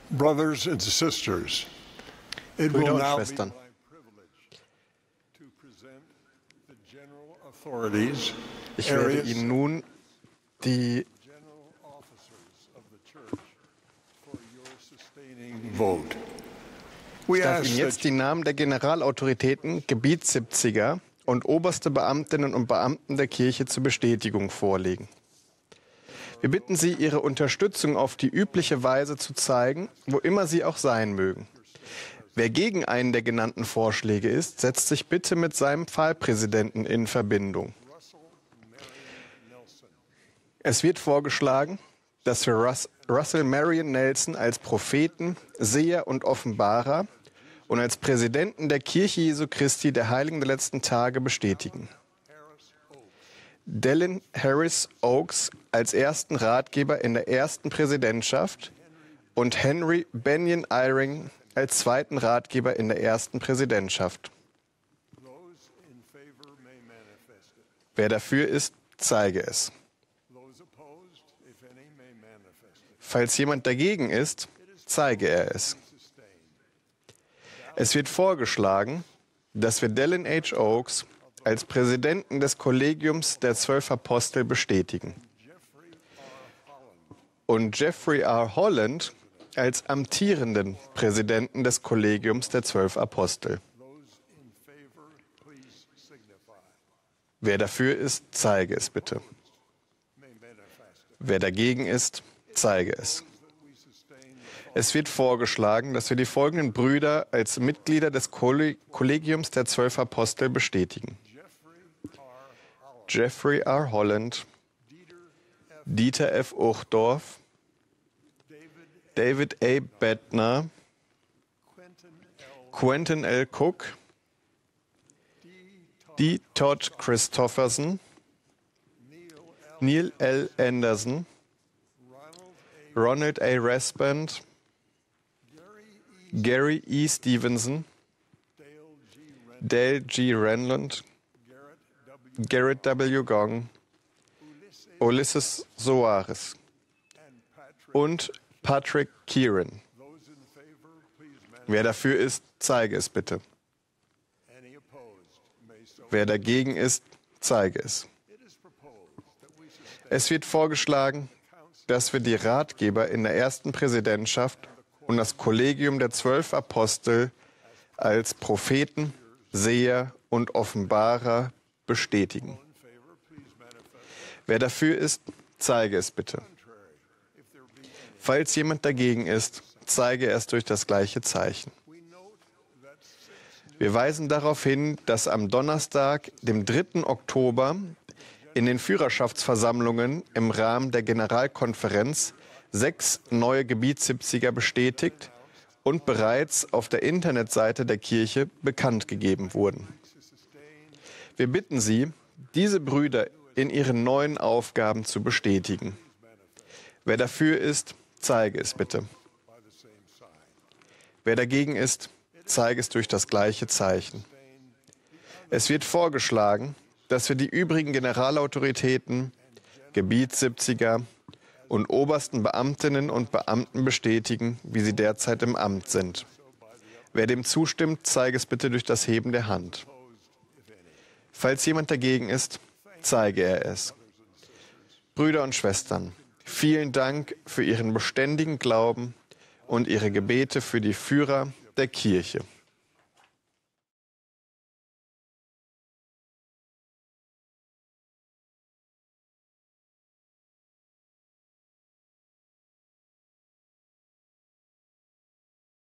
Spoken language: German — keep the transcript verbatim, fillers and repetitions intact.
Brothers and sisters, it will Brüder und now be my Schwestern, privilege to present the general authorities, ich werde areas, Ihnen nun die general officers of the church for your sustaining vote. We Ich darf ask Ihnen that jetzt die Namen der Generalautoritäten, Gebietssiebziger und oberste Beamtinnen und Beamten der Kirche zur Bestätigung vorlegen. Wir bitten Sie, Ihre Unterstützung auf die übliche Weise zu zeigen, wo immer Sie auch sein mögen. Wer gegen einen der genannten Vorschläge ist, setzt sich bitte mit seinem Pfahlpräsidenten in Verbindung. Es wird vorgeschlagen, dass wir Rus- Russell Marion Nelson als Propheten, Seher und Offenbarer und als Präsidenten der Kirche Jesu Christi der Heiligen der letzten Tage bestätigen. Dallin Harris Oakes als ersten Ratgeber in der ersten Präsidentschaft und Henry Benyon Eyring als zweiten Ratgeber in der ersten Präsidentschaft. those in favor may manifest it. Wer dafür ist, zeige es. Those opposed, if any, may manifest it. Falls jemand dagegen ist, zeige er es. Es wird vorgeschlagen, dass wir Dallin H. Oakes als Präsidenten des Kollegiums der zwölf Apostel bestätigen und Jeffrey R. Holland als amtierenden Präsidenten des Kollegiums der zwölf Apostel. Those in favor, please signify. Wer dafür ist, zeige es bitte. May manifest it. Wer dagegen ist, zeige es. Es wird vorgeschlagen, dass wir die folgenden Brüder als Mitglieder des Kolle- Kollegiums der zwölf Apostel bestätigen. Jeffrey R. Holland, Jeffrey R. Holland, Dieter F. Uchtdorf, David David A. Bettner, Quentin L. Quentin L. Cook, D. D. Todd Christofferson, Neil L. Neil L. Anderson, Ronald A. Ronald A. Rasband, Gary E. Gary E. Stevenson, Dale G. Ren, Dale G. Renlund, Garrett W. Garrett W. Gong, Ulysses Ulysses Soares and Patrick. und Patrick Kieran. Those in favor, please manifest. Wer dafür ist, zeige es bitte. Any opposed may so. Wer dagegen ist, zeige es. It is proposed that we sustain Es wird vorgeschlagen, dass wir die Ratgeber in der ersten Präsidentschaft und das Kollegium der zwölf Apostel als Propheten, Seher und Offenbarer bestätigen. in favor, please manifest. Wer dafür ist, zeige es bitte. Contrary, if there be any. Falls jemand dagegen ist, zeige es durch das gleiche Zeichen. We note that six Wir weisen darauf hin, dass am Donnerstag, dem dritten Oktober, in den Führerschaftsversammlungen im Rahmen der Generalkonferenz sechs neue Gebietssiebziger bestätigt und bereits auf der Internetseite der Kirche bekannt gegeben wurden. Wir bitten Sie, diese Brüder in ihren neuen Aufgaben zu bestätigen. Wer dafür ist, zeige es bitte. by the same sign. Wer dagegen ist, zeige es durch das gleiche Zeichen. Es wird vorgeschlagen, dass wir die übrigen Generalautoritäten, Gebietssiebziger und obersten Beamtinnen und Beamten bestätigen, wie sie derzeit im Amt sind. Wer dem zustimmt, zeige es bitte durch das Heben der Hand. Falls jemand dagegen ist, zeige er es. Brüder und Schwestern, vielen Dank für Ihren beständigen Glauben und Ihre Gebete für die Führer der Kirche.